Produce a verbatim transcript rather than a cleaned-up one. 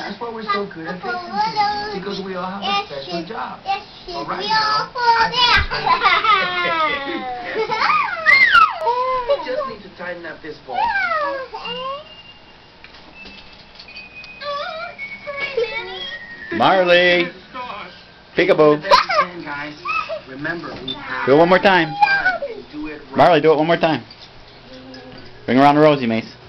That's why we're so good at fixing things, because we all have a special job. Yes, But right we now, all fall down. we just need to tighten up this ball. Marley, peekaboo. Guys, remember we have Do it one more time. do it right. Marley, do it one more time. Bring around the rosy, Mace.